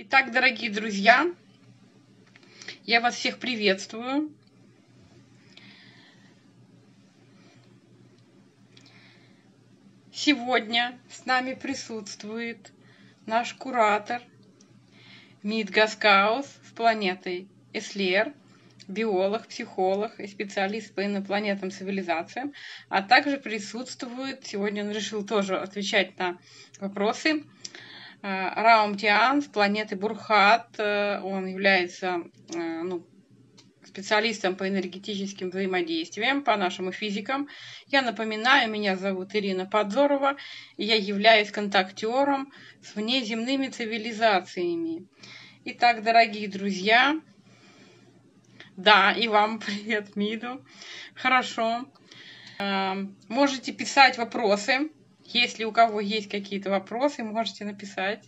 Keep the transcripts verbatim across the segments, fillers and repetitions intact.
Итак, дорогие друзья, я вас всех приветствую. Сегодня с нами присутствует наш куратор Мит Гаскаус с планетой Эслер, биолог, психолог и специалист по инопланетным цивилизациям, а также присутствует, сегодня он решил тоже отвечать на вопросы, Раум Тиан с планеты Бурхат. Он является ну, специалистом по энергетическим взаимодействиям, по нашим физикам. Я напоминаю, меня зовут Ирина Подзорова, и я являюсь контактером с внеземными цивилизациями. Итак, дорогие друзья, да, и вам привет, Миду. Хорошо. Можете писать вопросы. Если у кого есть какие-то вопросы, можете написать.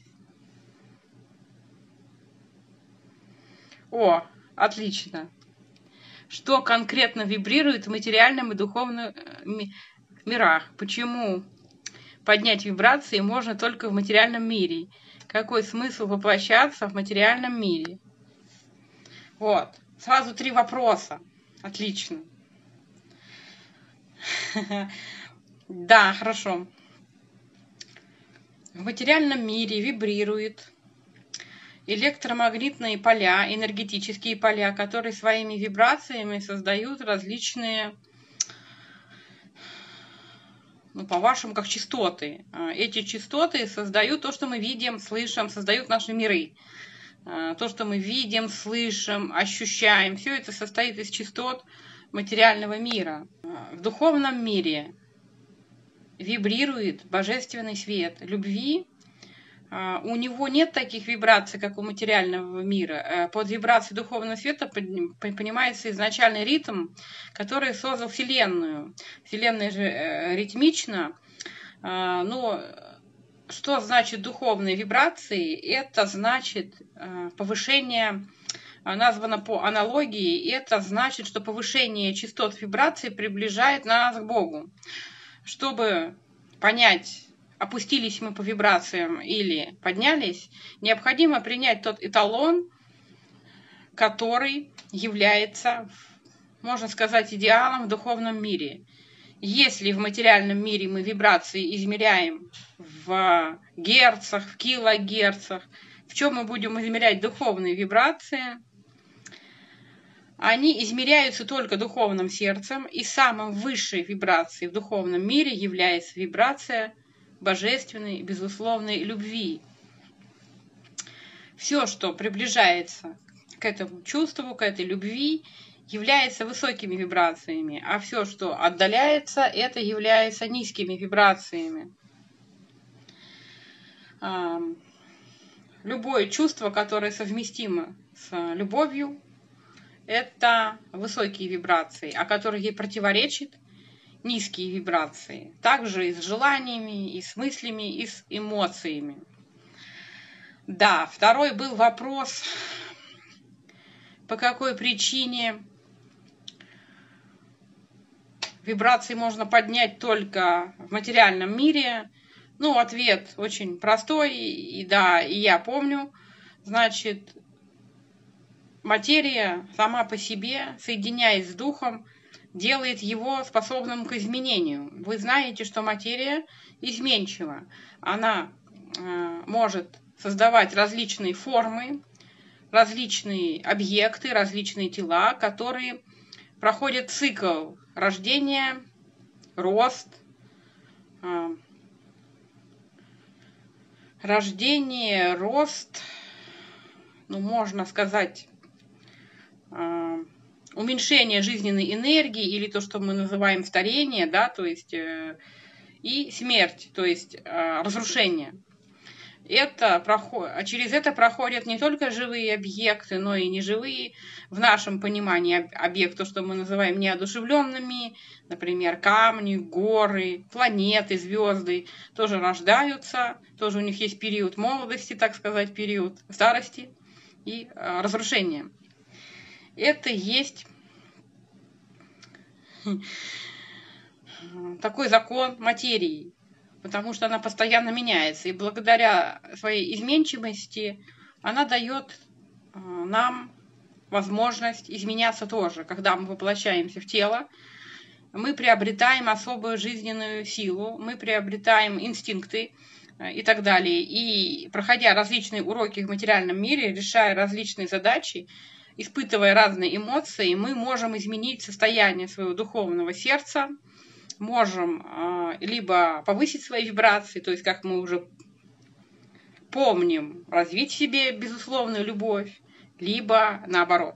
О, отлично. Что конкретно вибрирует в материальном и духовном мирах? Почему поднять вибрации можно только в материальном мире? Какой смысл воплощаться в материальном мире? Вот. Сразу три вопроса. Отлично. Да, хорошо. В материальном мире вибрируют электромагнитные поля, энергетические поля, которые своими вибрациями создают различные, ну, по-вашему, как частоты. Эти частоты создают то, что мы видим, слышим, создают наши миры. То, что мы видим, слышим, ощущаем, все это состоит из частот материального мира. В духовном мире вибрирует божественный свет любви. У него нет таких вибраций, как у материального мира. Под вибрацией духовного света понимается изначальный ритм, который создал Вселенную. Вселенная же ритмична. Но что значит духовные вибрации? Это значит повышение, названо по аналогии, это значит, что повышение частот вибраций приближает нас к Богу. Чтобы понять, опустились мы по вибрациям или поднялись, необходимо принять тот эталон, который является, можно сказать, идеалом в духовном мире. Если в материальном мире мы вибрации измеряем в герцах, в килогерцах, в чем мы будем измерять духовные вибрации? Они измеряются только духовным сердцем, и самой высшей вибрацией в духовном мире является вибрация божественной, безусловной любви. Все, что приближается к этому чувству, к этой любви, является высокими вибрациями, а все, что отдаляется, это является низкими вибрациями. Любое чувство, которое совместимо с любовью, это высокие вибрации, а которые ей противоречат низкие вибрации. Также и с желаниями, и с мыслями, и с эмоциями. Да, второй был вопрос, по какой причине вибрации можно поднять только в материальном мире. Ну, ответ очень простой, и да, и я помню. Значит, материя сама по себе, соединяясь с духом, делает его способным к изменению. Вы знаете, что материя изменчива. Она э, может создавать различные формы, различные объекты, различные тела, которые проходят цикл рождения, рост, э, рождение, рост, ну, можно сказать, э, уменьшение жизненной энергии, или то, что мы называем старение, да, то есть э, и смерть, то есть э, разрушение. Это проход... Через это проходят не только живые объекты, но и неживые, в нашем понимании объекты, что мы называем неодушевленными, например, камни, горы, планеты, звезды, тоже рождаются, тоже у них есть период молодости, так сказать, период старости и э, разрушения. Это есть такой закон материи, потому что она постоянно меняется. И благодаря своей изменчивости она дает нам возможность изменяться тоже. Когда мы воплощаемся в тело, мы приобретаем особую жизненную силу, мы приобретаем инстинкты и так далее. И проходя различные уроки в материальном мире, решая различные задачи, испытывая разные эмоции, мы можем изменить состояние своего духовного сердца, можем либо повысить свои вибрации, то есть, как мы уже помним, развить в себе безусловную любовь, либо наоборот.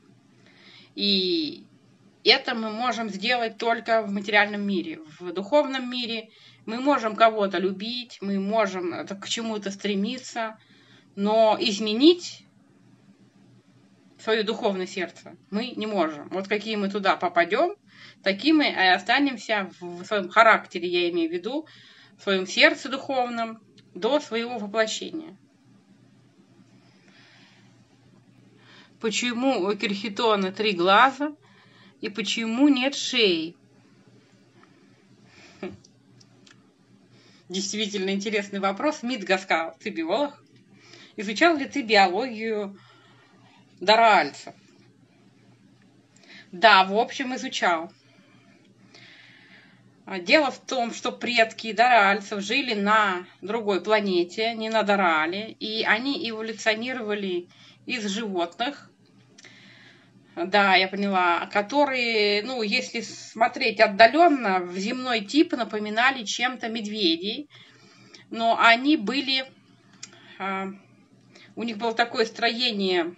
И это мы можем сделать только в материальном мире. В духовном мире мы можем кого-то любить, мы можем к чему-то стремиться, но изменить свое духовное сердце мы не можем. Вот какие мы туда попадем, такими мы и останемся в своем характере, я имею в виду, в своем сердце духовном, до своего воплощения. Почему у Керхитона три глаза и почему нет шеи? Действительно интересный вопрос. Мид Гаскал, ты биолог? Изучал ли ты биологию дараальцев? Да, в общем, изучал. Дело в том, что предки дараальцев жили на другой планете, не на Дараале, и они эволюционировали из животных, да, я поняла, которые, ну, если смотреть отдаленно, в земной тип напоминали чем-то медведей, но они были, у них было такое строение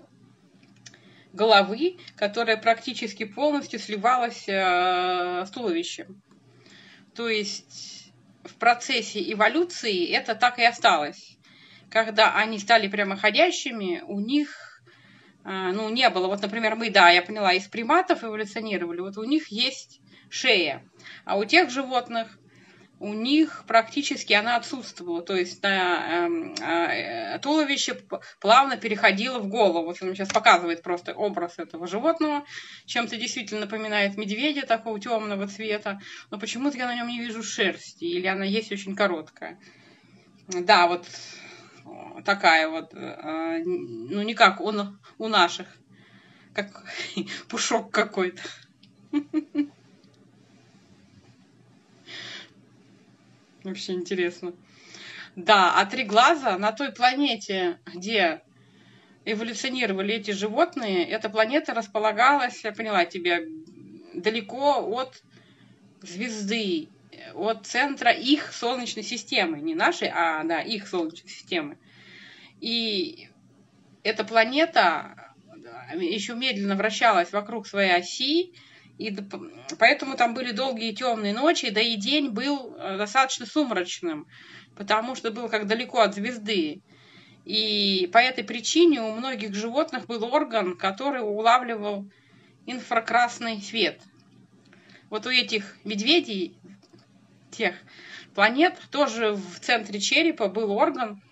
головы, которое практически полностью сливалось с туловищем. То есть в процессе эволюции это так и осталось. Когда они стали прямоходящими, у них ну, не было. Вот, например, мы, да, я поняла, из приматов эволюционировали, вот у них есть шея, а у тех животных у них практически она отсутствовала, то есть на, э, э, туловище плавно переходило в голову. Вот он сейчас показывает просто образ этого животного, чем-то действительно напоминает медведя такого темного цвета, но почему-то я на нем не вижу шерсти, или она есть очень короткая. Да, вот такая вот, э, ну не как у, у наших, как пушок какой-то. Вообще интересно. Да, а три глаза на той планете, где эволюционировали эти животные, эта планета располагалась, я поняла тебя, далеко от звезды, от центра их Солнечной системы. Не нашей, а да, их Солнечной системы. И эта планета еще медленно вращалась вокруг своей оси, и поэтому там были долгие темные ночи, да и день был достаточно сумрачным, потому что был как далеко от звезды. И по этой причине у многих животных был орган, который улавливал инфракрасный свет. Вот у этих медведей, тех планет, тоже в центре черепа был орган,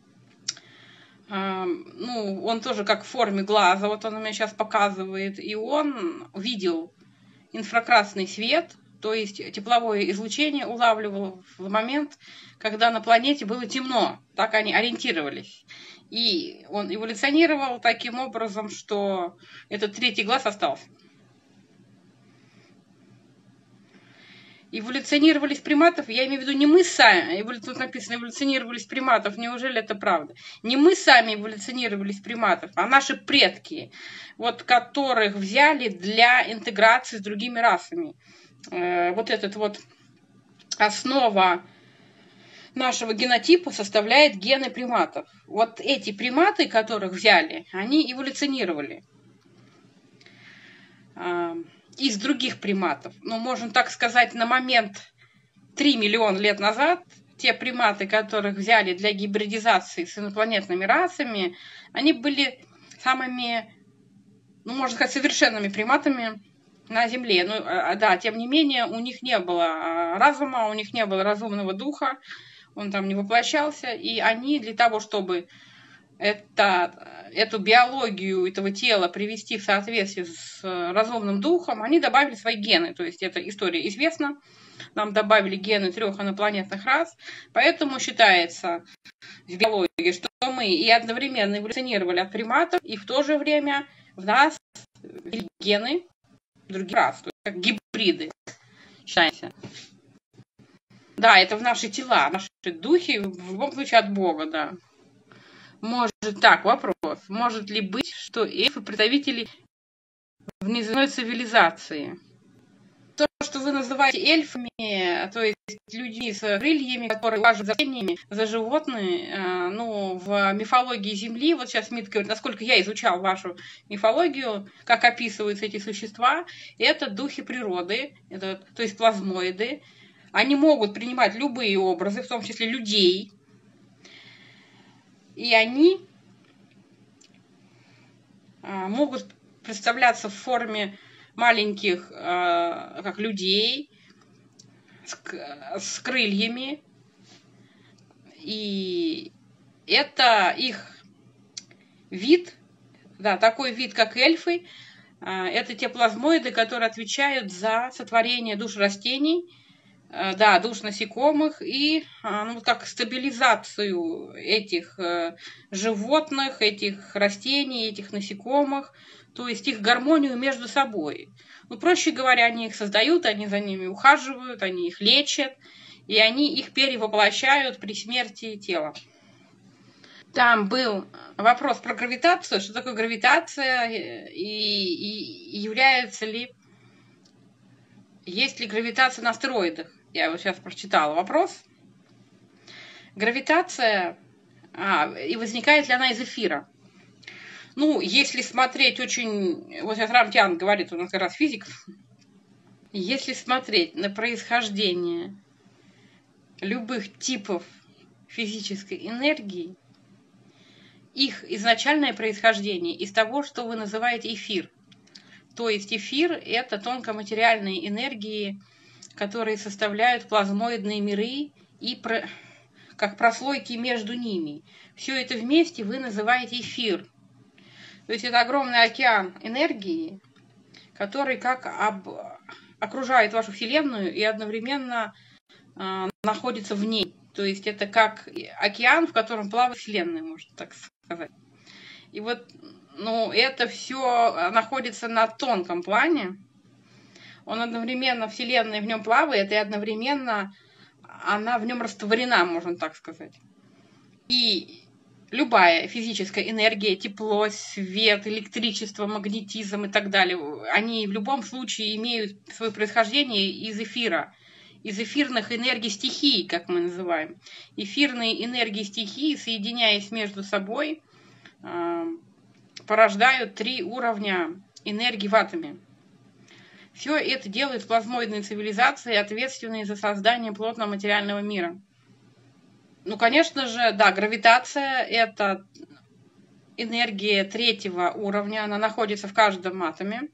ну, он тоже как в форме глаза, вот он у меня сейчас показывает, и он видел инфракрасный свет, то есть тепловое излучение улавливал в момент, когда на планете было темно. Так они ориентировались. И он эволюционировал таким образом, что этот третий глаз остался. Эволюционировали из приматов, я имею в виду не мы сами, тут написано эволюционировали из приматов, неужели это правда? Не мы сами эволюционировали из приматов, а наши предки, вот которых взяли для интеграции с другими расами. Вот этот вот основа нашего генотипа составляет гены приматов. Вот эти приматы, которых взяли, они эволюционировали из других приматов. Ну, можно так сказать, на момент три миллиона лет назад те приматы, которых взяли для гибридизации с инопланетными расами, они были самыми, ну, можно сказать, совершенными приматами на Земле. Ну, да, тем не менее, у них не было разума, у них не было разумного духа, он там не воплощался, и они для того, чтобы это, эту биологию этого тела привести в соответствие с разумным духом, они добавили свои гены. То есть эта история известна. Нам добавили гены трех инопланетных рас. Поэтому считается, в биологии, что мы и одновременно эволюционировали от приматов, и в то же время в нас гены других рас, то есть как гибриды считаемся. Да, это в наши тела, наши духи, в любом случае от Бога, да. Может, так, вопрос. Может ли быть, что эльфы представители внеземной цивилизации? То, что вы называете эльфами, то есть людьми с крыльями, которые ухаживают за растениями, за животными, ну, в мифологии Земли, вот сейчас Мит говорит, насколько я изучал вашу мифологию, как описываются эти существа, это духи природы, это, то есть плазмоиды. Они могут принимать любые образы, в том числе людей, и они могут представляться в форме маленьких, как людей, с крыльями. И это их вид, да, такой вид, как эльфы. Это те плазмоиды, которые отвечают за сотворение душ растений, да, душ насекомых и, ну, как стабилизацию этих животных, этих растений, этих насекомых, то есть их гармонию между собой. Ну, проще говоря, они их создают, они за ними ухаживают, они их лечат, и они их перевоплощают при смерти тела. Там был вопрос про гравитацию, что такое гравитация, и, и, и является ли, есть ли гравитация на астероидах. Я вот сейчас прочитала вопрос. Гравитация, а, и возникает ли она из эфира? Ну, если смотреть очень... Вот сейчас Рамтян говорит, у нас как раз физик. Если смотреть на происхождение любых типов физической энергии, их изначальное происхождение из того, что вы называете эфир. То есть эфир – это тонкоматериальные энергии, которые составляют плазмоидные миры и про... как прослойки между ними. Все это вместе вы называете эфир. То есть это огромный океан энергии, который как об... окружает вашу Вселенную и одновременно э, находится в ней. То есть это как океан, в котором плавает Вселенная, можно так сказать. И вот, ну, это все находится на тонком плане. Он одновременно, Вселенная в нем плавает, и одновременно она в нем растворена, можно так сказать. И любая физическая энергия, тепло, свет, электричество, магнетизм и так далее, они в любом случае имеют свое происхождение из эфира, из эфирных энергий стихий, как мы называем. Эфирные энергии стихии, соединяясь между собой, порождают три уровня энергии в атоме. Все это делают плазмоидные цивилизации, ответственные за создание плотного материального мира. Ну, конечно же, да, гравитация – это энергия третьего уровня, она находится в каждом атоме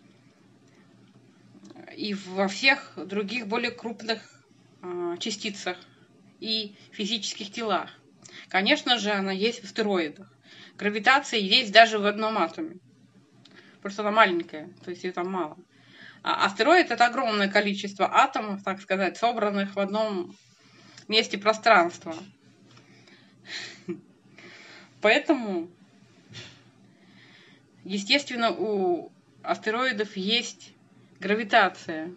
и во всех других более крупных э, частицах и физических телах. Конечно же, она есть в астероидах. Гравитация есть даже в одном атоме. Просто она маленькая, то есть ее там мало. А астероид – это огромное количество атомов, так сказать, собранных в одном месте пространства. Поэтому, естественно, у астероидов есть гравитация.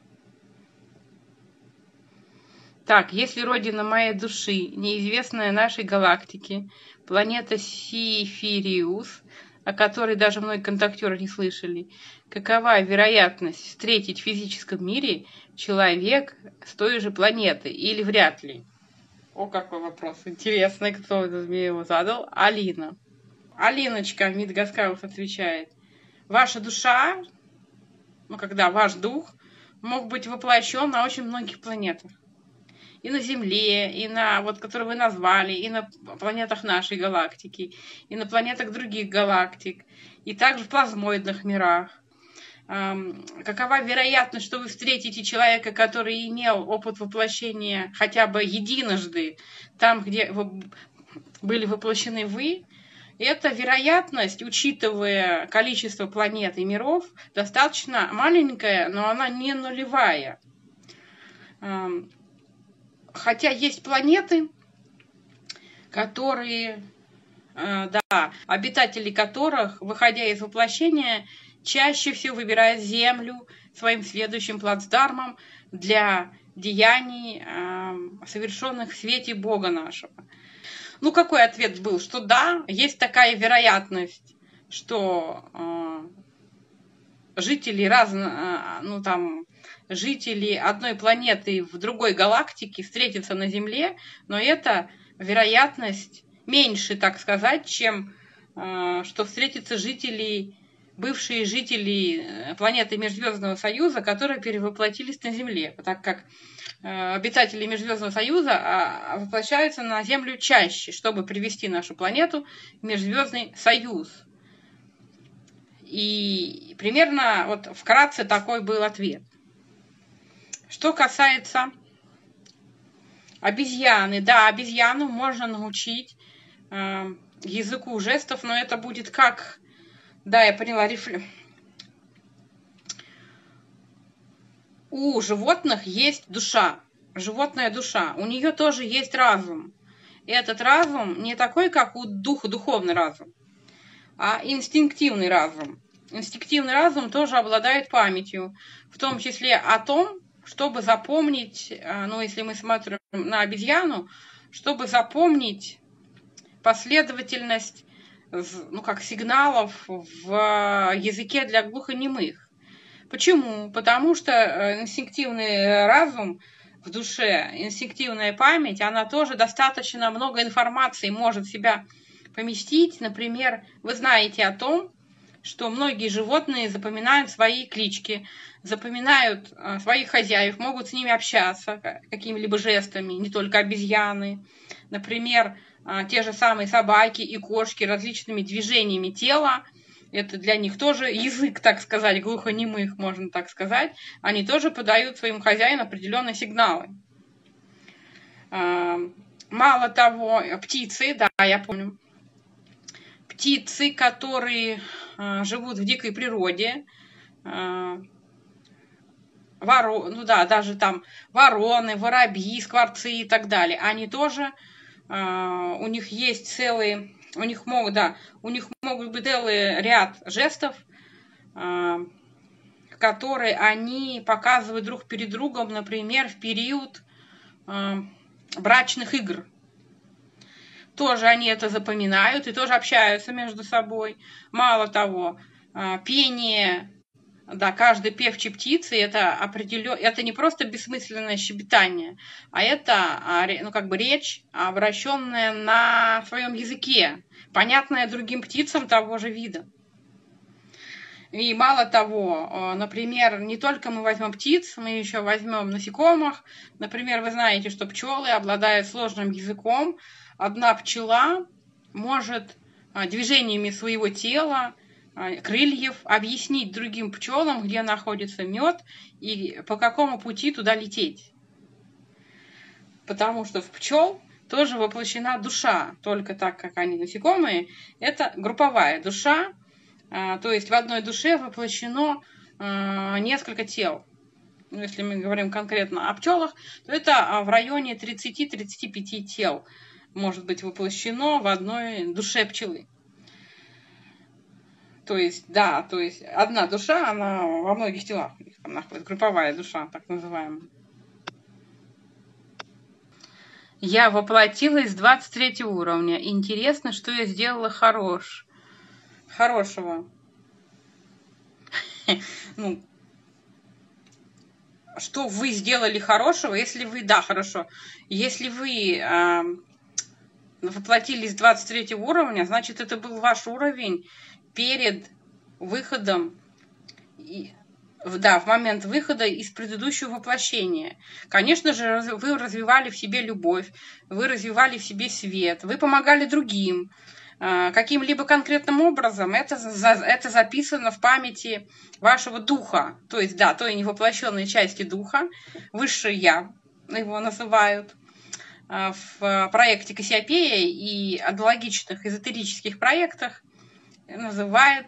Так, если родина моей души, неизвестная нашей галактике, планета Сифириус, о которой даже многие контактеры не слышали, какова вероятность встретить в физическом мире человек с той же планеты или вряд ли? О, какой вопрос интересный, кто мне его задал. Алина. Алиночка, Мит Гаскаус отвечает. Ваша душа, ну когда ваш дух, мог быть воплощен на очень многих планетах. И на Земле, и на, вот, которые вы назвали, и на планетах нашей галактики, и на планетах других галактик, и также в плазмоидных мирах. Эм, какова вероятность, что вы встретите человека, который имел опыт воплощения хотя бы единожды там, где вы были воплощены вы? Эта вероятность, учитывая количество планет и миров, достаточно маленькая, но она не нулевая. Эм, Хотя есть планеты, которые, э, да, обитатели которых, выходя из воплощения, чаще всего выбирают Землю своим следующим плацдармом для деяний, э, совершенных в свете Бога нашего. Ну, какой ответ был? Что да, есть такая вероятность, что э, жители разно, ну, там, жители одной планеты в другой галактике встретятся на Земле, но это вероятность меньше, так сказать, чем э, что встретятся жители, бывшие жители планеты Межзвездного Союза, которые перевоплотились на Земле, так как э, обитатели Межзвездного Союза э, воплощаются на Землю чаще, чтобы привести нашу планету в Межзвездный Союз. И примерно вот вкратце такой был ответ. Что касается обезьяны, да, обезьяну можно научить э, языку жестов, но это будет как, да, я поняла, рефле... У животных есть душа, животная душа, у нее тоже есть разум. И этот разум не такой, как у духа, духовный разум, а инстинктивный разум. Инстинктивный разум тоже обладает памятью, в том числе о том, чтобы запомнить, ну, если мы смотрим на обезьяну, чтобы запомнить последовательность, ну, как сигналов в языке для глухонемых. Почему? Потому что инстинктивный разум в душе, инстинктивная память, она тоже достаточно много информации может в себя поместить. Например, вы знаете о том, что многие животные запоминают свои клички, запоминают своих хозяев, могут с ними общаться какими-либо жестами, не только обезьяны. Например, те же самые собаки и кошки различными движениями тела. Это для них тоже язык, так сказать, глухонемых, можно так сказать. Они тоже подают своим хозяинам определенные сигналы. Мало того, птицы, да, я помню, птицы, которые живут в дикой природе, Воро... ну да, даже там вороны, воробьи, скворцы и так далее, они тоже, э, у них есть целые, у них могут, да, у них могут быть целый ряд жестов, э, которые они показывают друг перед другом, например, в период э, брачных игр. Тоже они это запоминают и тоже общаются между собой. Мало того, э, пение... Да, каждой певчей птицы это определенно, это не просто бессмысленное щебетание, а это, ну, как бы речь, обращенная на своем языке, понятная другим птицам того же вида. И мало того, например, не только мы возьмем птиц, мы еще возьмем насекомых. Например, вы знаете, что пчелы обладают сложным языком. Одна пчела может движениями своего тела, крыльев объяснить другим пчелам, где находится мед и по какому пути туда лететь. Потому что в пчел тоже воплощена душа, только так как они насекомые, это групповая душа, то есть в одной душе воплощено несколько тел. Если мы говорим конкретно о пчелах, то это в районе тридцати-тридцати пяти тел может быть воплощено в одной душе пчелы. То есть, да, то есть одна душа, она во многих телах там находится, групповая душа, так называемая. Я воплотилась с двадцать третьего уровня. Интересно, что я сделала хорош. Хорошего. Ну, что вы сделали хорошего, если вы, да, хорошо. Если вы э, воплотились с двадцать третьего уровня, значит, это был ваш уровень перед выходом, да, в момент выхода из предыдущего воплощения. Конечно же, вы развивали в себе любовь, вы развивали в себе свет, вы помогали другим каким-либо конкретным образом. Это, это записано в памяти вашего духа, то есть, да, той невоплощенной части духа, высшее я, его называют. В проекте Кассиопея и аналогичных эзотерических проектах называет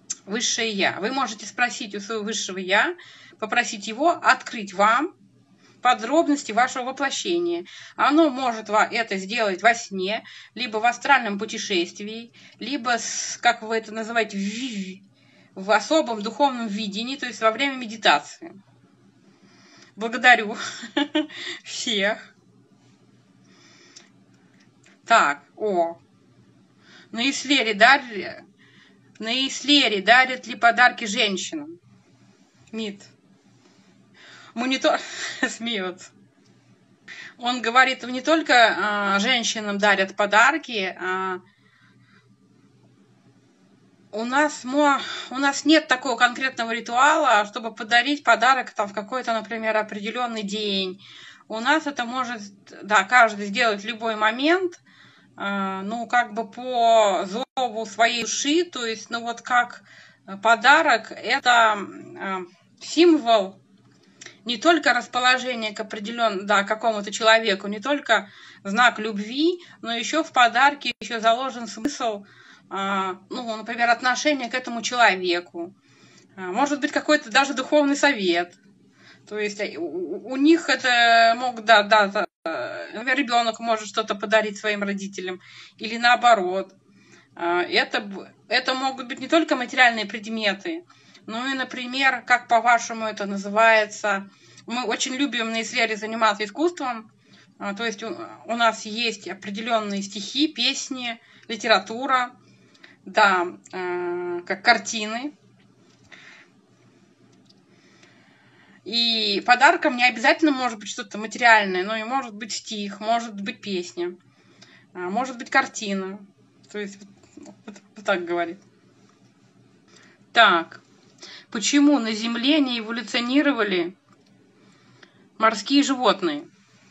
высшее я. Вы можете спросить у своего высшего я, попросить его открыть вам подробности вашего воплощения. Оно может это сделать во сне, либо в астральном путешествии, либо, как вы это называете, в, в особом духовном видении, то есть во время медитации. Благодарю всех. Так, о. На Ислере дарят, на Ислере дарят ли подарки женщинам? Мид. Монитор смеется. Он говорит, не только а, женщинам дарят подарки, а у нас, у нас нет такого конкретного ритуала, чтобы подарить подарок там, в какой-то, например, определенный день. У нас это может, да, каждый сделать в любой момент, а, ну, как бы по зову своей души, то есть, ну, вот как подарок, это а, символ не только расположение к определенному, да, какому-то человеку, не только знак любви, но еще в подарке еще заложен смысл, а, ну, например, отношение к этому человеку. А, может быть, какой-то даже духовный совет. То есть у, у них это могут, да, да, например, ребенок может что-то подарить своим родителям, или наоборот. А, это, это могут быть не только материальные предметы, ну и, например, как по-вашему это называется, мы очень любим на Ислере заниматься искусством, то есть у, у нас есть определенные стихи, песни, литература, да, э, как картины. И подарком не обязательно может быть что-то материальное, но и может быть стих, может быть песня, может быть картина. То есть вот, вот так говорит. Так. Почему на Земле не эволюционировали морские животные?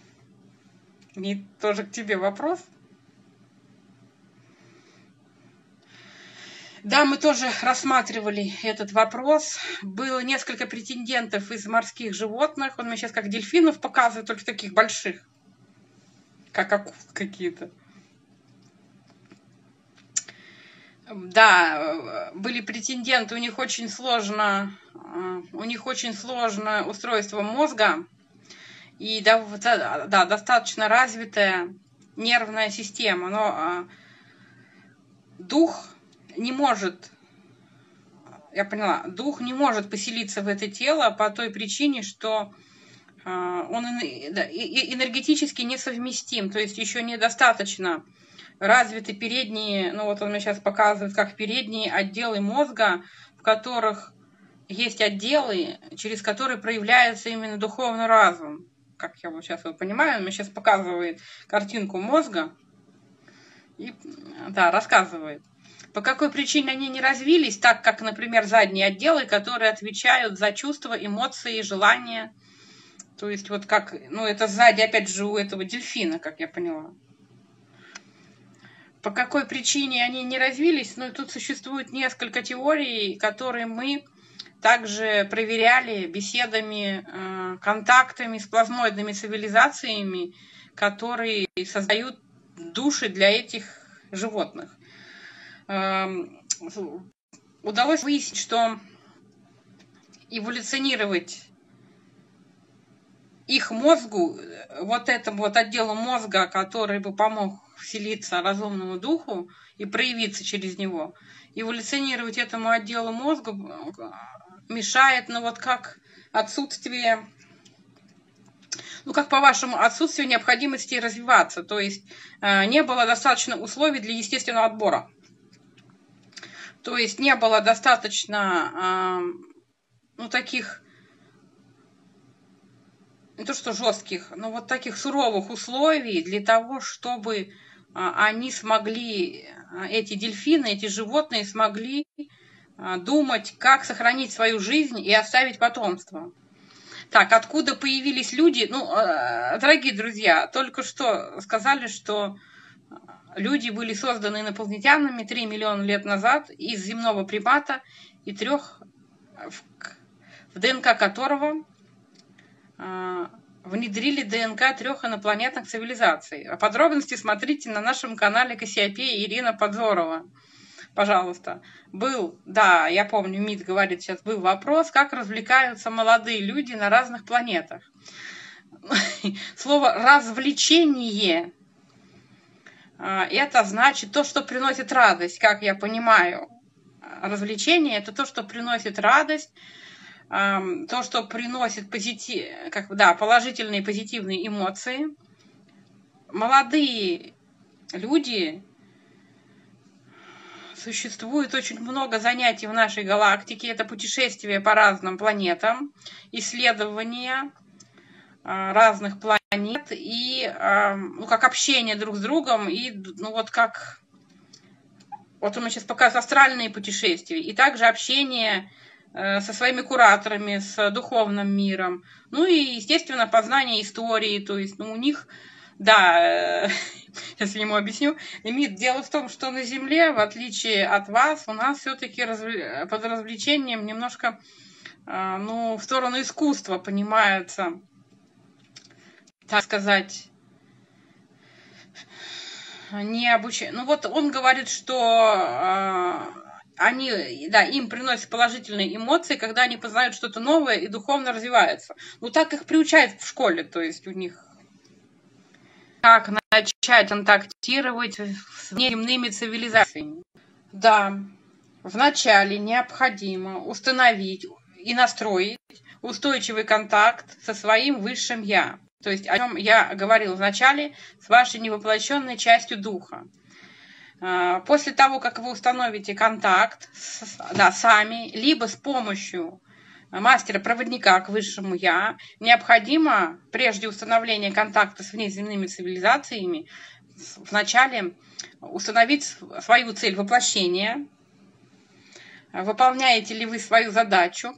И тоже к тебе вопрос. Да, мы тоже рассматривали этот вопрос. Было несколько претендентов из морских животных. Он мне сейчас как дельфинов показывает, только таких больших, как акул какие-то. Да, были претенденты, у них очень сложно, у них очень сложное устройство мозга и да, да, достаточно развитая нервная система, но дух не может, я поняла, дух не может поселиться в это тело по той причине, что он энергетически несовместим, то есть еще недостаточно развиты передние, ну вот он мне сейчас показывает, как передние отделы мозга, в которых есть отделы, через которые проявляется именно духовный разум. Как я вот сейчас вот понимаю, он мне сейчас показывает картинку мозга и, да, рассказывает, по какой причине они не развились, так как, например, задние отделы, которые отвечают за чувства, эмоции, желания. То есть вот как, ну это сзади опять же у этого дельфина, как я поняла. По какой причине они не развились? Ну, тут существует несколько теорий, которые мы также проверяли беседами, контактами с плазмоидными цивилизациями, которые создают души для этих животных. Удалось выяснить, что эволюционировать их мозгу, вот этому вот отделу мозга, который бы помог вселиться разумному духу и проявиться через него, эволюционировать этому отделу мозга мешает, ну вот как отсутствие, ну как по-вашему, отсутствие необходимости развиваться, то есть э, не было достаточно условий для естественного отбора, то есть не было достаточно, э, ну таких, не то что жестких, но вот таких суровых условий для того, чтобы они смогли, эти дельфины, эти животные смогли думать, как сохранить свою жизнь и оставить потомство. Так, откуда появились люди? Ну, дорогие друзья, только что сказали, что люди были созданы инопланетянами три миллиона лет назад из земного примата и трех, в ДНК которого внедрили ДНК трех инопланетных цивилизаций. А подробности смотрите на нашем канале Кассиопея Ирина Подзорова. Пожалуйста. Был, да, я помню, МИД говорит сейчас, был вопрос, как развлекаются молодые люди на разных планетах. Слово «развлечение» – это значит то, что приносит радость, как я понимаю. Развлечение – это то, что приносит радость, то, что приносит позитив, как, да, положительные позитивные эмоции. Молодые люди, существует очень много занятий в нашей галактике. Это путешествия по разным планетам, исследования разных планет и, ну, как общение друг с другом, и, ну, вот как, вот он сейчас показывает астральные путешествия, и также общение со своими кураторами, с духовным миром, ну и, естественно, познание истории, то есть, ну, у них, да, сейчас я ему объясню, Лимит, дело в том, что на Земле, в отличие от вас, у нас все-таки развле... под развлечением немножко, ну, в сторону искусства понимается, так сказать, не обучение. Ну вот он говорит, что они, да, им приносят положительные эмоции, когда они познают что-то новое и духовно развиваются. Ну так их приучают в школе, то есть у них как начать контактировать с внеземными цивилизациями. Да, вначале необходимо установить и настроить устойчивый контакт со своим высшим «я». То есть о чем я говорил вначале, с вашей невоплощенной частью духа. После того, как вы установите контакт, да, сами, либо с помощью мастера-проводника к высшему «я», необходимо, прежде установления контакта с внеземными цивилизациями, вначале установить свою цель воплощения, выполняете ли вы свою задачу.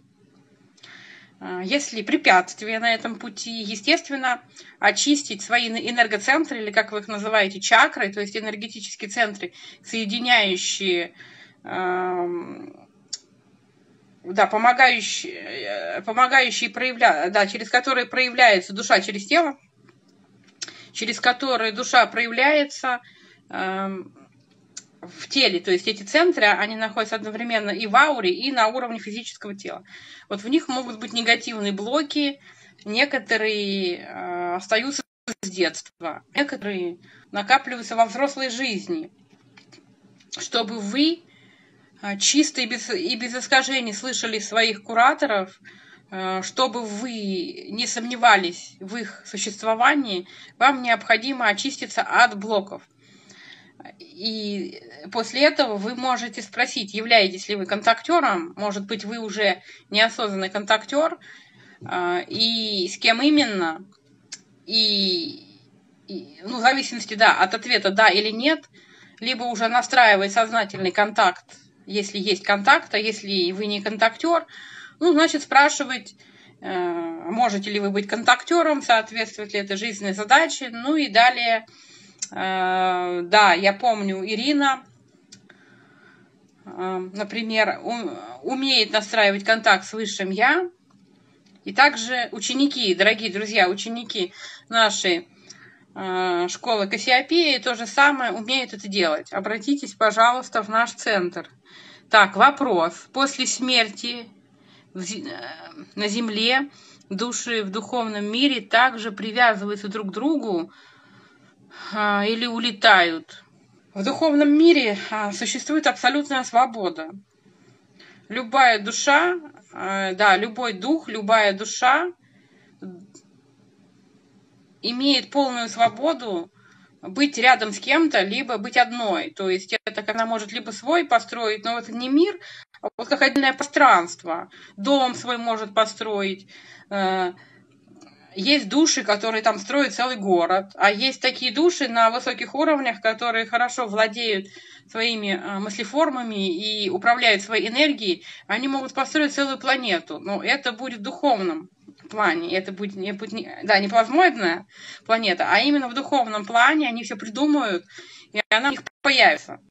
Если препятствия на этом пути, естественно, очистить свои энергоцентры, или как вы их называете, чакры, то есть энергетические центры, соединяющие, э, да, помогающие, помогающие проявля, да, через которые проявляется душа через тело, через которые душа проявляется э, в теле, то есть эти центры, они находятся одновременно и в ауре, и на уровне физического тела. Вот в них могут быть негативные блоки, некоторые э, остаются с детства, некоторые накапливаются во взрослой жизни, чтобы вы э, чисто и без, и без искажений слышали своих кураторов, э, чтобы вы не сомневались в их существовании, вам необходимо очиститься от блоков. И после этого вы можете спросить, являетесь ли вы контактером, может быть, вы уже неосознанный контактер, и с кем именно, и, и ну, в зависимости, да, от ответа «да» или «нет», либо уже настраивать сознательный контакт, если есть контакт, а если вы не контактер, ну, значит, спрашивать, можете ли вы быть контактером, соответствует ли это жизненной задаче, ну и далее. Да, я помню, Ирина, например, умеет настраивать контакт с высшим «я». И также ученики, дорогие друзья, ученики нашей школы Кассиопеи то же самое умеют это делать. Обратитесь, пожалуйста, в наш центр. Так, вопрос. После смерти на Земле души в духовном мире также привязываются друг к другу или улетают? В духовном мире существует абсолютная свобода. Любая душа, да, любой дух, любая душа имеет полную свободу быть рядом с кем-то, либо быть одной. То есть это она может либо свой построить, но это не мир, а вот как отдельное пространство. Дом свой может построить. Есть души, которые там строят целый город, а есть такие души на высоких уровнях, которые хорошо владеют своими мыслеформами и управляют своей энергией. Они могут построить целую планету, но это будет в духовном плане. Это будет, не, да, не плазмоидная планета, а именно в духовном плане они все придумают, и она у них появится.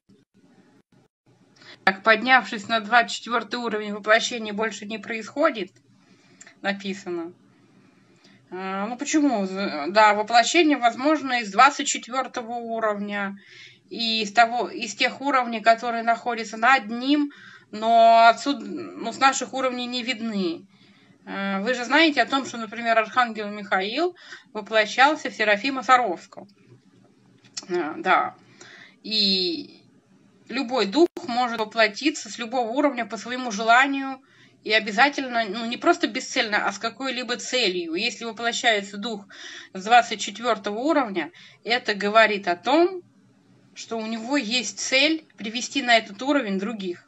Так, поднявшись на двадцать четвёртый уровень, воплощения больше не происходит, написано. Ну почему? Да, воплощение возможно из двадцать четвёртого уровня, и из, того, из тех уровней, которые находятся над ним, но отсюда, ну, с наших уровней не видны. Вы же знаете о том, что, например, архангел Михаил воплощался в Серафима Саровского. Да. И любой дух может воплотиться с любого уровня по своему желанию, и обязательно, ну, не просто бесцельно, а с какой-либо целью. Если воплощается дух с двадцать четвёртого уровня, это говорит о том, что у него есть цель привести на этот уровень других.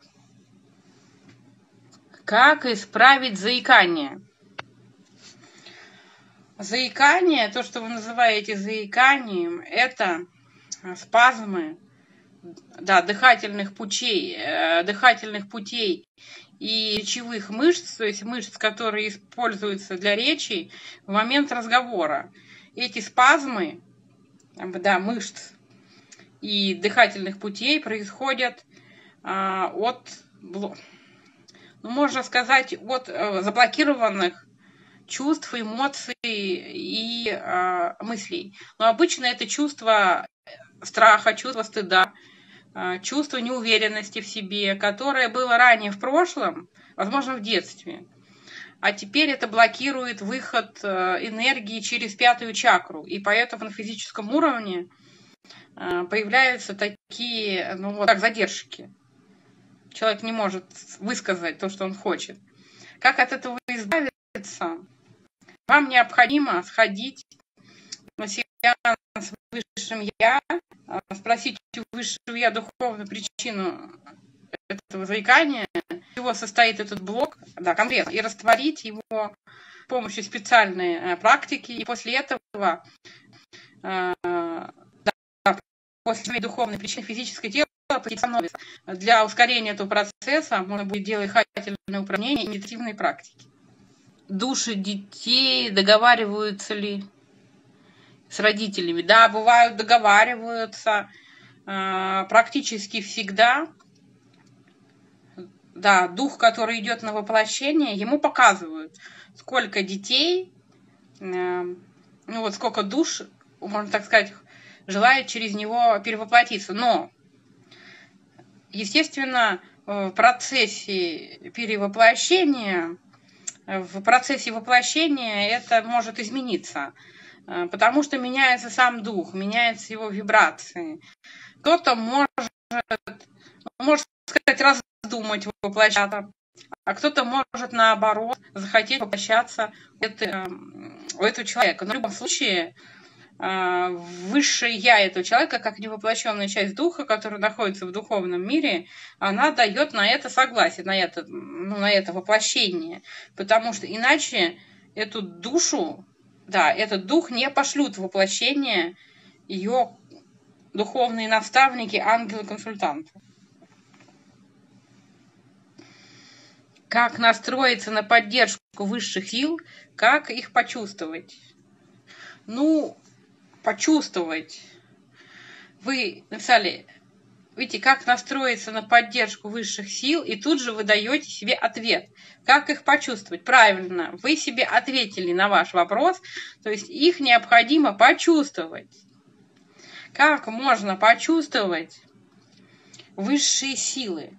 Как исправить заикание? Заикание, то, что вы называете заиканием, это спазмы, да, дыхательных путей, э, дыхательных путей и речевых мышц, то есть мышц, которые используются для речи в момент разговора. Эти спазмы, да, мышц и дыхательных путей происходят э, от, ну, можно сказать, от э, заблокированных чувств, эмоций и э, мыслей. Но обычно это чувство страха, чувство стыда, чувство неуверенности в себе, которое было ранее в прошлом, возможно, в детстве. А теперь это блокирует выход энергии через пятую чакру. И поэтому на физическом уровне появляются такие, ну вот, как задержки. Человек не может высказать то, что он хочет. Как от этого избавиться? Вам необходимо сходить на сеанс с высшим Я, спросить у высшего Я духовную причину этого заикания, из чего состоит этот блок, да, конкретно, и растворить его с помощью специальной практики. И после этого, да, после своей духовной причины физическое тело становится. Для ускорения этого процесса можно будет делать дыхательные упражнения и медитативные практики. Души детей договариваются ли с родителями? Да, бывают, договариваются э, практически всегда. Да, дух, который идет на воплощение, ему показывают, сколько детей, э, ну вот сколько душ, можно так сказать, желает через него перевоплотиться. Но, естественно, в процессе перевоплощения, в процессе воплощения это может измениться. Потому что меняется сам дух, меняются его вибрации. Кто-то может, может сказать, раздумать воплощаться, а кто-то может, наоборот, захотеть воплощаться у этого человека. Но в любом случае, высшее Я этого человека, как невоплощенная часть духа, которая находится в духовном мире, она дает на это согласие, на это, ну, на это воплощение. Потому что иначе эту душу, да, этот дух не пошлют в воплощение ее духовные наставники, ангелы-консультанты. Как настроиться на поддержку высших сил, как их почувствовать? Ну, почувствовать. Вы написали, видите, как настроиться на поддержку высших сил, и тут же вы даете себе ответ. Как их почувствовать? Правильно, вы себе ответили на ваш вопрос, то есть их необходимо почувствовать. Как можно почувствовать высшие силы?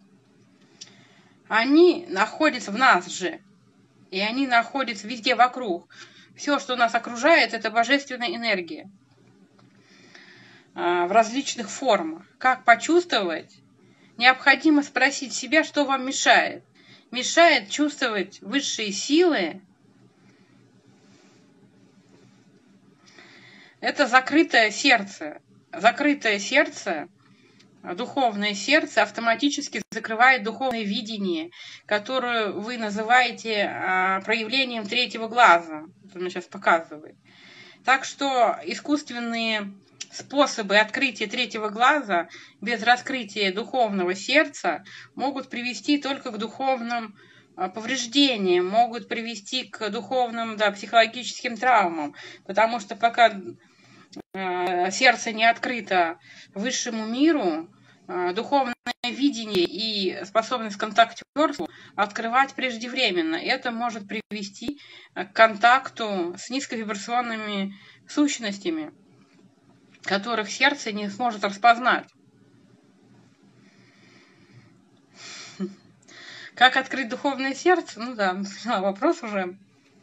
Они находятся в нас же, и они находятся везде вокруг. Все, что нас окружает, это божественная энергия в различных формах. Как почувствовать? Необходимо спросить себя, что вам мешает. Мешает чувствовать высшие силы. Это закрытое сердце. Закрытое сердце, духовное сердце автоматически закрывает духовное видение, которое вы называете проявлением третьего глаза. Это мне сейчас показывает. Так что искусственные способы открытия третьего глаза без раскрытия духовного сердца могут привести только к духовным повреждениям, могут привести к духовным, да, психологическим травмам, потому что пока сердце не открыто высшему миру, духовное видение и способность к контактерству открывать преждевременно. Это может привести к контакту с низковибрационными сущностями, которых сердце не сможет распознать. Как открыть духовное сердце? Ну да, вопрос уже.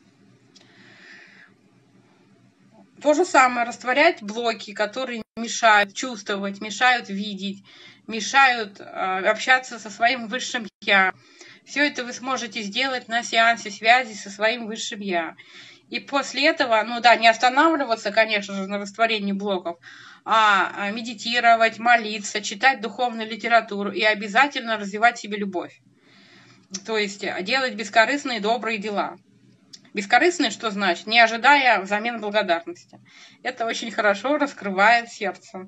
То же самое, растворять блоки, которые мешают чувствовать, мешают видеть, мешают э, общаться со своим высшим я. Все это вы сможете сделать на сеансе связи со своим высшим я. И после этого, ну да, не останавливаться, конечно же, на растворении блоков, а медитировать, молиться, читать духовную литературу и обязательно развивать в себе любовь. То есть делать бескорыстные добрые дела. Бескорыстные, что значит? Не ожидая взамен благодарности. Это очень хорошо раскрывает сердце.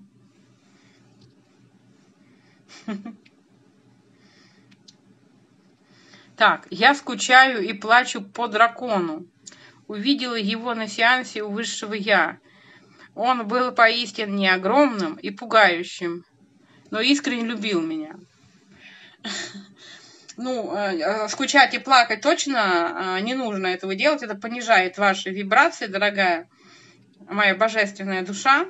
Так, я скучаю и плачу по дракону. Увидела его на сеансе у высшего я. Он был поистине огромным и пугающим, но искренне любил меня. Ну, скучать и плакать точно не нужно этого делать. Это понижает ваши вибрации, дорогая моя божественная душа.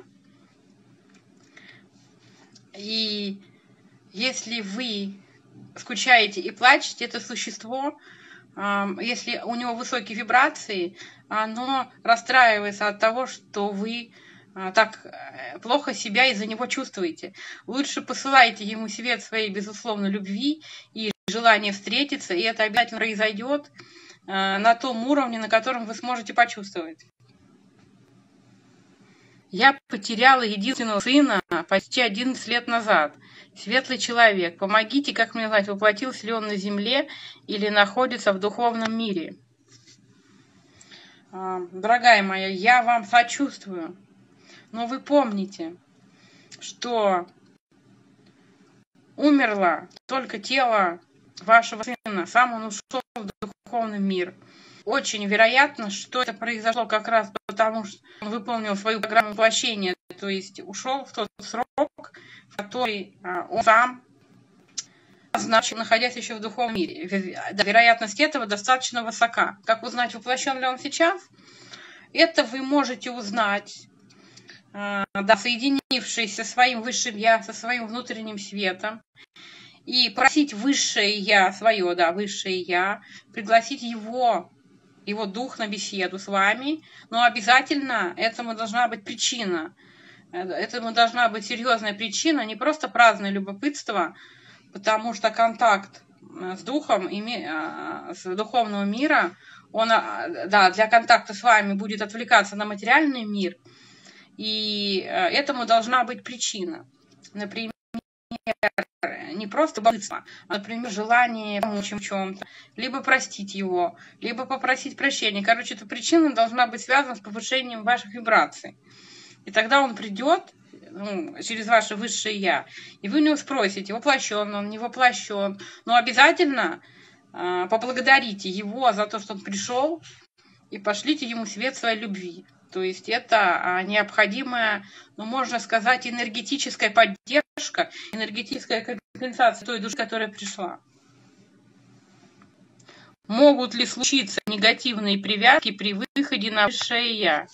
И если вы скучаете и плачете, это существо, если у него высокие вибрации, оно расстраивается от того, что вы так плохо себя из-за него чувствуете. Лучше посылайте ему свет своей безусловной любви и желание встретиться, и это обязательно произойдет на том уровне, на котором вы сможете почувствовать. Я потеряла единственного сына почти одиннадцать лет назад. Светлый человек, помогите, как мне знать, воплотился ли он на земле или находится в духовном мире. Дорогая моя, я вам сочувствую, но вы помните, что умерло только тело вашего сына, сам он ушел в духовный мир. Очень вероятно, что это произошло как раз потому, что он выполнил свою программу воплощения, то есть ушел в тот срок, в который он сам назначил, находясь еще в духовном мире. Вероятность этого достаточно высока. Как узнать, воплощен ли он сейчас? Это вы можете узнать, да, соединившись со своим высшим я, со своим внутренним светом, и просить высшее я, свое, да, высшее я, пригласить его, его дух на беседу с вами, но обязательно этому должна быть причина. Этому должна быть серьезная причина, не просто праздное любопытство, потому что контакт с духом, с духовного мира, он, да, для контакта с вами будет отвлекаться на материальный мир, и этому должна быть причина. Например, не просто любопытство, а, например, желание помочь в чем-то, либо простить его, либо попросить прощения. Короче, эта причина должна быть связана с повышением ваших вибраций. И тогда он придет, ну, через ваше высшее я, и вы у него спросите, воплощен он, не воплощен. Но обязательно э, поблагодарите его за то, что он пришел, и пошлите ему свет своей любви. То есть это э, необходимая, ну, можно сказать, энергетическая поддержка, энергетическая компенсация той души, которая пришла. Могут ли случиться негативные привязки при выходе на высшее я?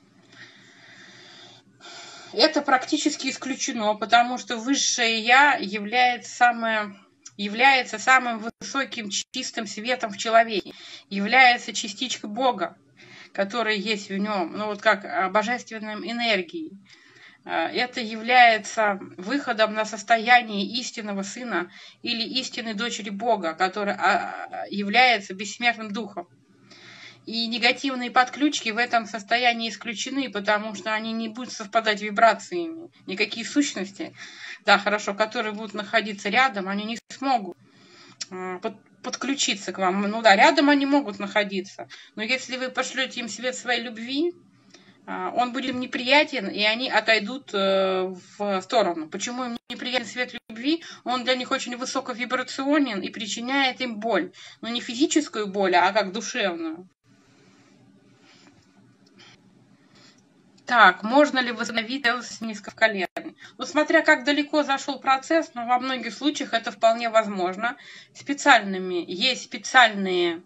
Это практически исключено, потому что высшее я является, самое, является самым высоким чистым светом в человеке, является частичкой Бога, которая есть в нем, ну вот как божественной энергией. Это является выходом на состояние истинного сына или истинной дочери Бога, которая является бессмертным духом. И негативные подключки в этом состоянии исключены, потому что они не будут совпадать вибрациями. Никакие сущности, да, хорошо, которые будут находиться рядом, они не смогут под, подключиться к вам. Ну да, рядом они могут находиться, но если вы пошлете им свет своей любви, он будет им неприятен, и они отойдут в сторону. Почему им неприятен свет любви? Он для них очень высоковибрационен и причиняет им боль. Но не физическую боль, а как душевную. Так, можно ли восстановить целостность низкоколенной? Ну, смотря как далеко зашел процесс, но во многих случаях это вполне возможно. Специальными, есть специальные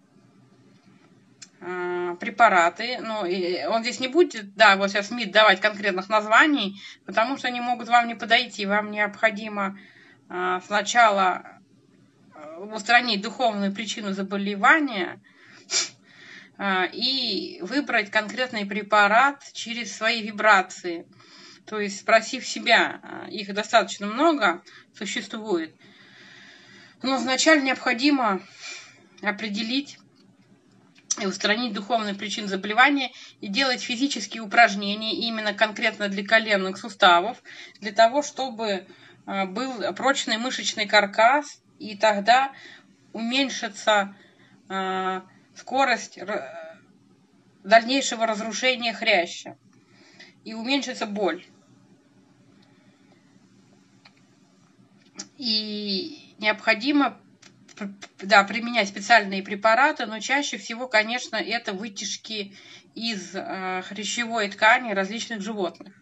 э, препараты, ну, и он здесь не будет, да, вот сейчас МИД давать конкретных названий, потому что они могут вам не подойти. Вам необходимо э, сначала устранить духовную причину заболевания и выбрать конкретный препарат через свои вибрации. То есть, спросив себя, их достаточно много существует, но вначале необходимо определить и устранить духовную причину заболевания и делать физические упражнения именно конкретно для коленных суставов, для того, чтобы был прочный мышечный каркас, и тогда уменьшится скорость дальнейшего разрушения хряща и уменьшится боль. И необходимо, да, применять специальные препараты, но чаще всего, конечно, это вытяжки из э, хрящевой ткани различных животных.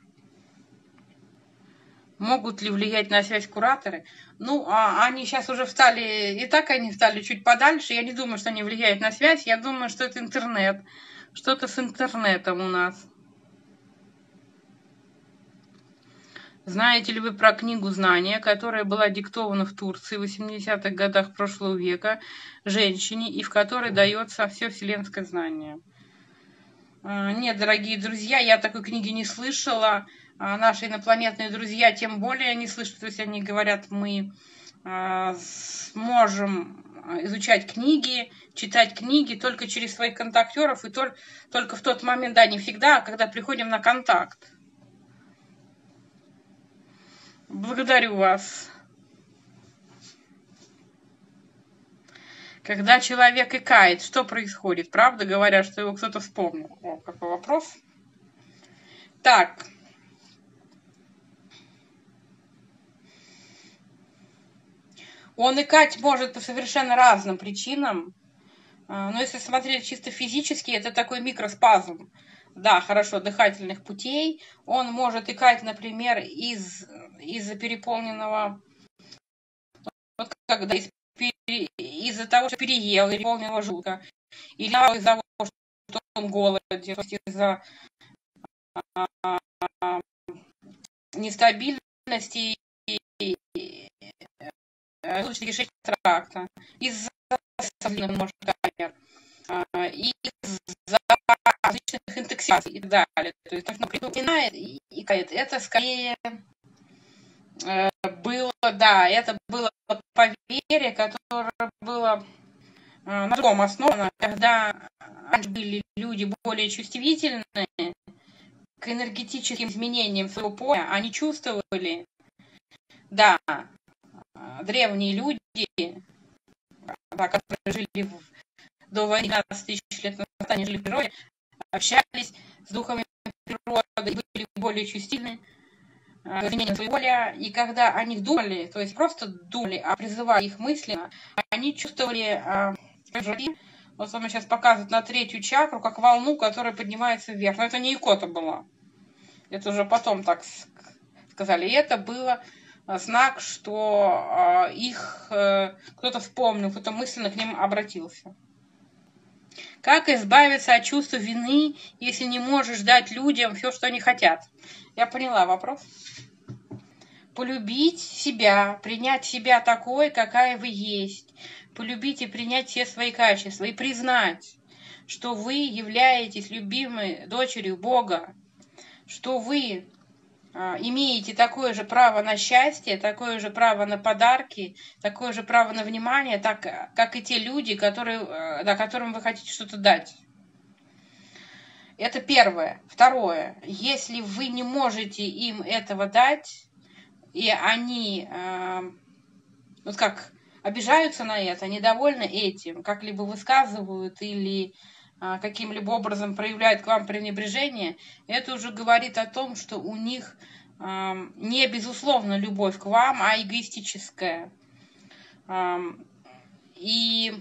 Могут ли влиять на связь кураторы? Ну, а они сейчас уже встали, и так они встали чуть подальше. Я не думаю, что они влияют на связь. Я думаю, что это интернет. Что-то с интернетом у нас. Знаете ли вы про книгу «Знания», которая была диктована в Турции в восьмидесятых годах прошлого века женщине, и в которой дается все вселенское знание? Нет, дорогие друзья, я такой книги не слышала. Наши инопланетные друзья тем более не слышат. То есть они говорят, мы сможем изучать книги, читать книги только через своих контактеров, и только в тот момент, да, не всегда, когда приходим на контакт. Благодарю вас. Когда человек икает, что происходит? Правда говорят, что его кто-то вспомнил? О, какой вопрос. Так. Он икать может по совершенно разным причинам. Но если смотреть чисто физически, это такой микроспазм. Да, хорошо, дыхательных путей. Он может икать, например, из, из-за переполненного, вот когда из, из-за того, что переел, переполненного желудка, или из-за того, что он голоден, из-за нестабильности желудочно-кишечного тракта, из-за из-за различных интоксикаций и так далее. То есть, например, и икает. Это скорее э, было, да, это было поверье, которое было э, на другом основано, когда раньше были люди более чувствительные к энергетическим изменениям своего поля, они чувствовали, да, древние люди, да, которые жили в, до двенадцати тысяч лет назад, они жили в природе, общались с духами природы, были более чувствительны к изменениям своего поля, и когда о них думали, то есть просто думали, а призывали их мысленно, они чувствовали, вот вам сейчас показывают на третью чакру, как волну, которая поднимается вверх. Но это не икота была. Это уже потом так сказали. И это было знак, что их кто-то вспомнил, кто-то мысленно к ним обратился. Как избавиться от чувства вины, если не можешь дать людям все, что они хотят? Я поняла вопрос. Полюбить себя, принять себя такой, какая вы есть. Полюбить и принять все свои качества. И признать, что вы являетесь любимой дочерью Бога. Что вы а, имеете такое же право на счастье, такое же право на подарки, такое же право на внимание, так, как и те люди, которые, да, которым вы хотите что-то дать. Это первое. Второе. Если вы не можете им этого дать, и они э, вот как обижаются на это, недовольны этим, как-либо высказывают или э, каким-либо образом проявляют к вам пренебрежение, это уже говорит о том, что у них э, не безусловно любовь к вам, а эгоистическая. Э, и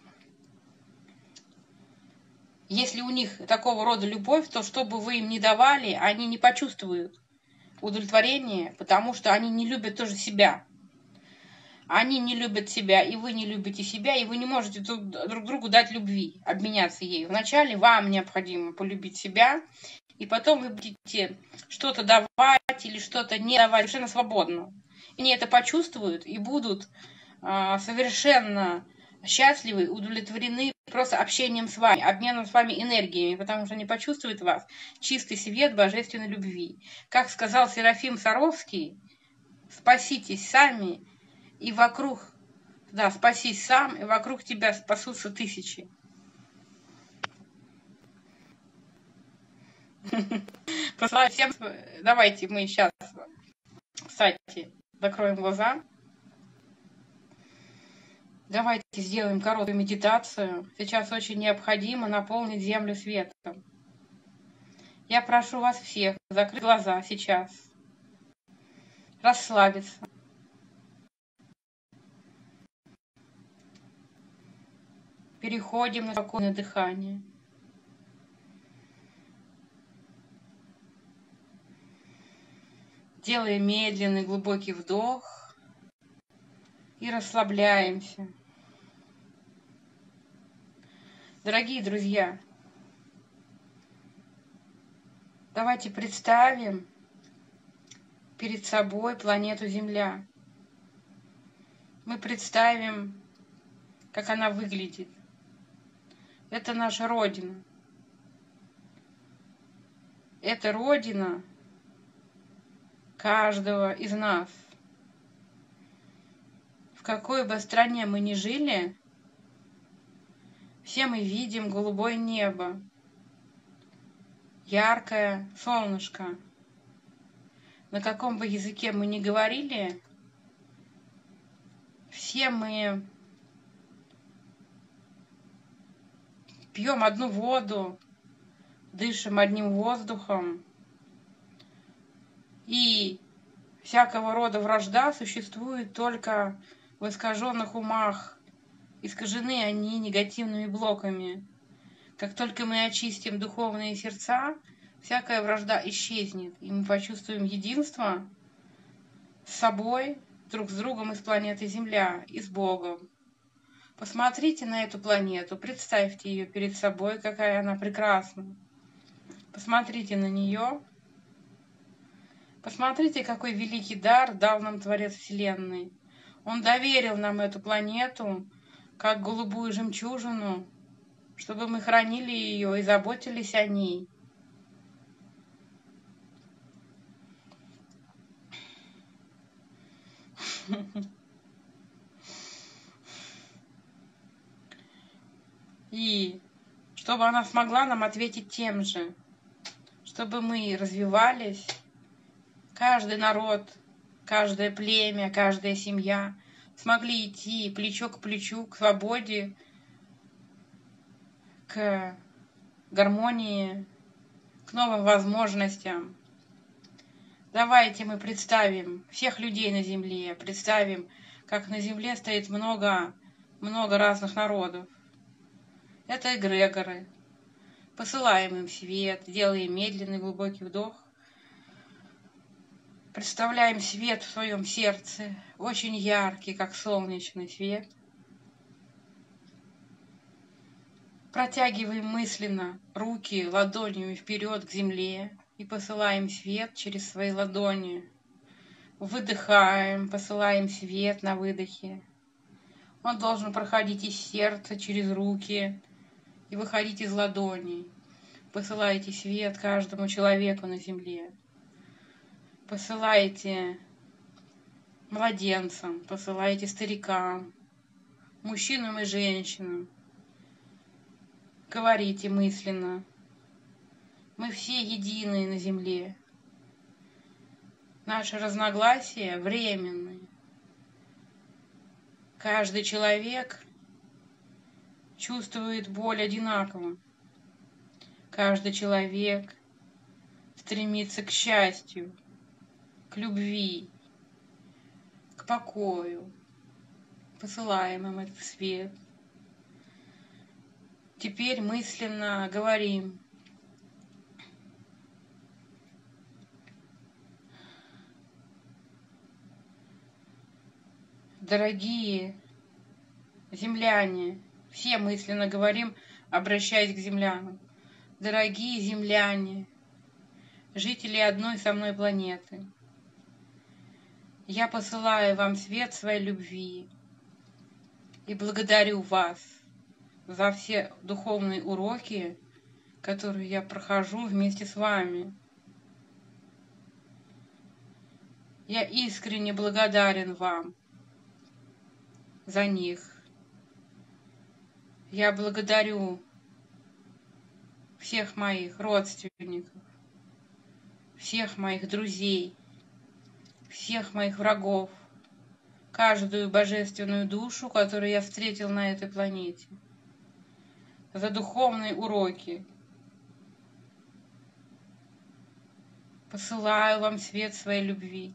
если у них такого рода любовь, то что бы вы им ни давали, они не почувствуют удовлетворение, потому что они не любят тоже себя. Они не любят себя, и вы не любите себя, и вы не можете друг другу дать любви, обменяться ею. Вначале вам необходимо полюбить себя, и потом вы будете что-то давать или что-то не давать совершенно свободно. Они это почувствуют и будут а, совершенно счастливы, удовлетворены просто общением с вами, обменом с вами энергиями, потому что они почувствуют в вас чистый свет божественной любви. Как сказал Серафим Саровский, спаситесь сами, и вокруг, да, спасись сам, и вокруг тебя спасутся тысячи. Всем, давайте мы сейчас, кстати, закроем глаза. Давайте сделаем короткую медитацию. Сейчас очень необходимо наполнить Землю светом. Я прошу вас всех закрыть глаза сейчас, расслабиться. Переходим на спокойное дыхание. Делаем медленный глубокий вдох и расслабляемся. Дорогие друзья, давайте представим перед собой планету Земля. Мы представим, как она выглядит. Это наша Родина. Это Родина каждого из нас. В какой бы стране мы ни жили, все мы видим голубое небо, яркое солнышко. На каком бы языке мы ни говорили, все мы пьем одну воду, дышим одним воздухом, и всякого рода вражда существует только в искаженных умах. Искажены они негативными блоками. Как только мы очистим духовные сердца, всякая вражда исчезнет, и мы почувствуем единство с собой, друг с другом и с планетой Земля, и с Богом. Посмотрите на эту планету, представьте ее перед собой, какая она прекрасна. Посмотрите на нее. Посмотрите, какой великий дар дал нам Творец Вселенной. Он доверил нам эту планету, как голубую жемчужину, чтобы мы хранили ее и заботились о ней. И чтобы она смогла нам ответить тем же, чтобы мы развивались, каждый народ, каждое племя, каждая семья смогли идти плечо к плечу к свободе, к гармонии, к новым возможностям. Давайте мы представим всех людей на Земле, представим, как на Земле стоит много, много разных народов. Это эгрегоры. Посылаем им свет, делаем медленный глубокий вдох. Представляем свет в своем сердце, очень яркий, как солнечный свет. Протягиваем мысленно руки ладонями вперед к земле и посылаем свет через свои ладони. Выдыхаем, посылаем свет на выдохе. Он должен проходить из сердца через руки и выходить из ладоней. Посылаете свет каждому человеку на земле. Посылаете младенцам, посылаете старикам, мужчинам и женщинам. Говорите мысленно: мы все единые на земле. Наши разногласия временны. Каждый человек чувствует боль одинаково. Каждый человек стремится к счастью, к любви, к покою. Посылаем им этот свет. Теперь мысленно говорим: дорогие земляне, все мысленно говорим, обращаясь к землянам: дорогие земляне, жители одной со мной планеты, я посылаю вам свет своей любви. И благодарю вас за все духовные уроки, которые я прохожу вместе с вами. Я искренне благодарен вам за них. Я благодарю всех моих родственников, всех моих друзей, всех моих врагов, каждую божественную душу, которую я встретил на этой планете, за духовные уроки. Посылаю вам свет своей любви.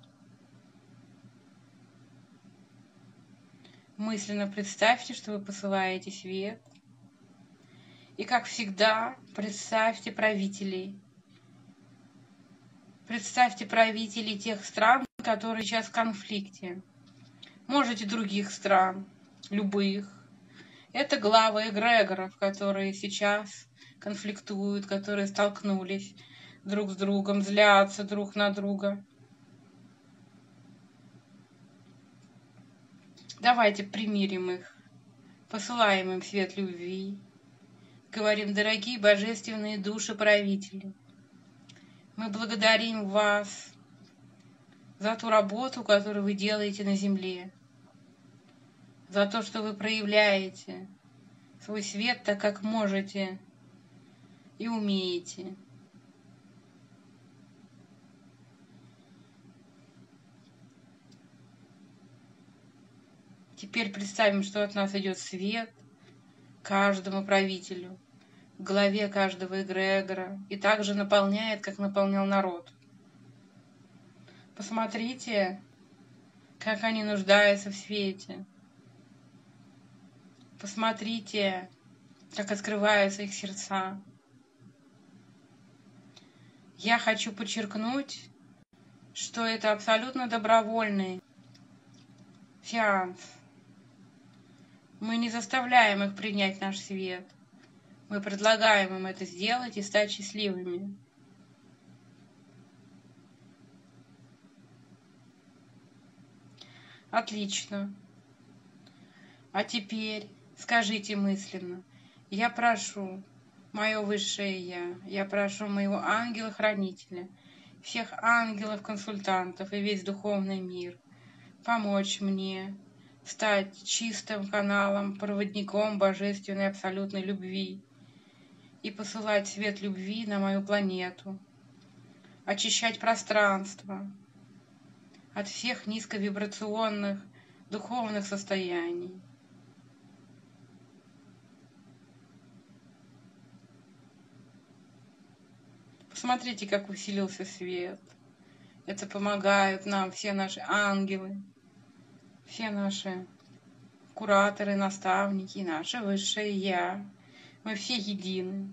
Мысленно представьте, что вы посылаете свет. И, как всегда, представьте правителей. Представьте правителей тех стран, которые сейчас в конфликте. Можете других стран, любых. Это главы эгрегоров, которые сейчас конфликтуют, которые столкнулись друг с другом, злятся друг на друга. Давайте примирим их, посылаем им свет любви. Говорим: дорогие божественные души-правители, мы благодарим вас за ту работу, которую вы делаете на земле, за то, что вы проявляете свой свет так, как можете и умеете. Теперь представим, что от нас идет свет каждому правителю, в голове каждого эгрегора, и также наполняет, как наполнял народ. Посмотрите, как они нуждаются в свете. Посмотрите, как открываются их сердца. Я хочу подчеркнуть, что это абсолютно добровольный сеанс. Мы не заставляем их принять наш свет. Мы предлагаем им это сделать и стать счастливыми. Отлично. А теперь скажите мысленно: я прошу мое высшее Я, я прошу моего ангела-хранителя, всех ангелов-консультантов и весь духовный мир помочь мне стать чистым каналом, проводником божественной абсолютной любви и посылать свет любви на мою планету, очищать пространство от всех низковибрационных духовных состояний. Посмотрите, как усилился свет. Это помогают нам все наши ангелы, все наши кураторы, наставники, наше высшее Я. Мы все едины.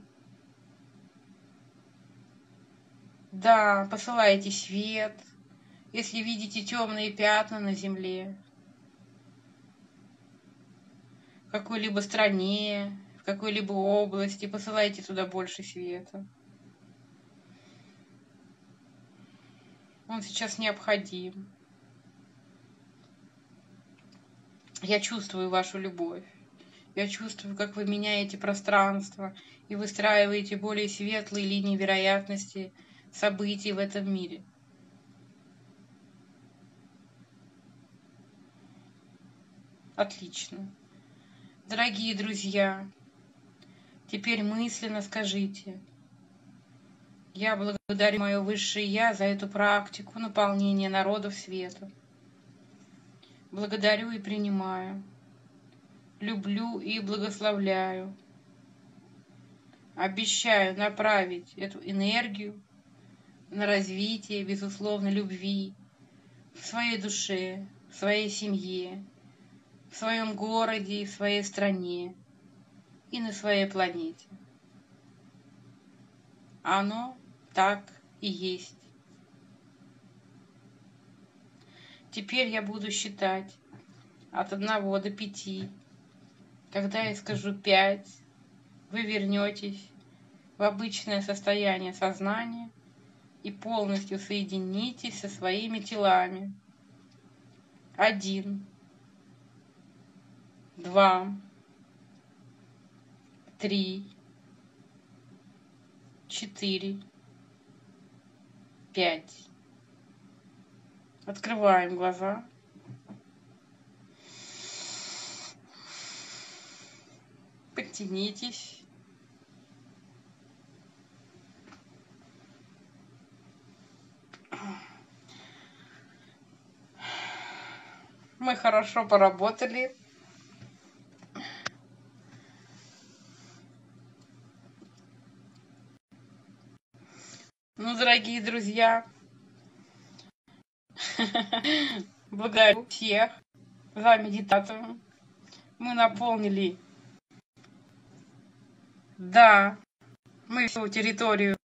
Да, посылайте свет, если видите темные пятна на земле, в какой-либо стране, в какой-либо области, посылайте туда больше света. Он сейчас необходим. Я чувствую вашу любовь. Я чувствую, как вы меняете пространство и выстраиваете более светлые линии вероятности событий в этом мире. Отлично. Дорогие друзья, теперь мысленно скажите: я благодарю мое высшее Я за эту практику наполнения народов светом. Благодарю и принимаю. Люблю и благословляю. Обещаю направить эту энергию на развитие, безусловно, любви в своей душе, в своей семье, в своем городе и в своей стране и на своей планете. Оно так и есть. Теперь я буду считать от одного до пяти. Когда я скажу пять, вы вернетесь в обычное состояние сознания и полностью соединитесь со своими телами. Один. два, три, четыре, пять. Открываем глаза. Подтянитесь. Мы хорошо поработали. Ну, дорогие друзья, благодарю всех за медитацию. Мы наполнили, да, мы всю территорию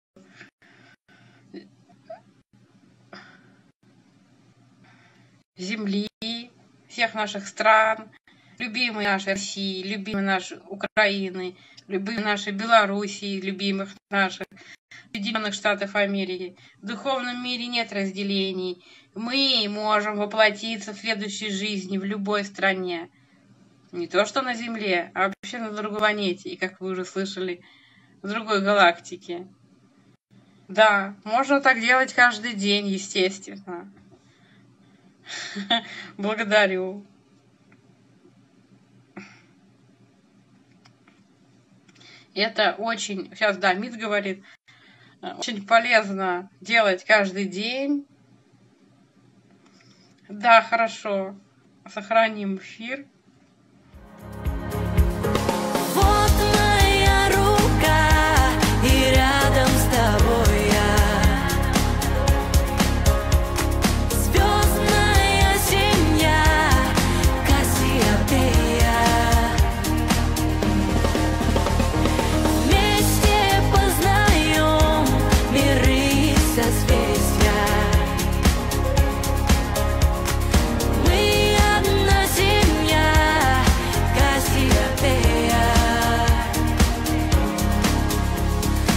Земли, всех наших стран, любимой нашей России, любимой нашей Украины, любимой нашей Белоруссии, любимых наших Соединенных Штатов Америки. В духовном мире нет разделений. Мы можем воплотиться в следующей жизни в любой стране. Не то что на Земле, а вообще на другой планете. И, как вы уже слышали, в другой галактике. Да, можно так делать каждый день, естественно. Благодарю. Это очень, сейчас, да, МИД говорит, очень полезно делать каждый день. Да, хорошо. Сохраним эфир. Вот моя рука, и рядом с тобой я. Звездная семья, Кассиопея. Вместе познаем миры созвездия. Мы одна семья, Кассиопея.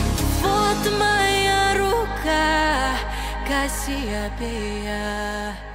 Вот моя рука, Кассиопея.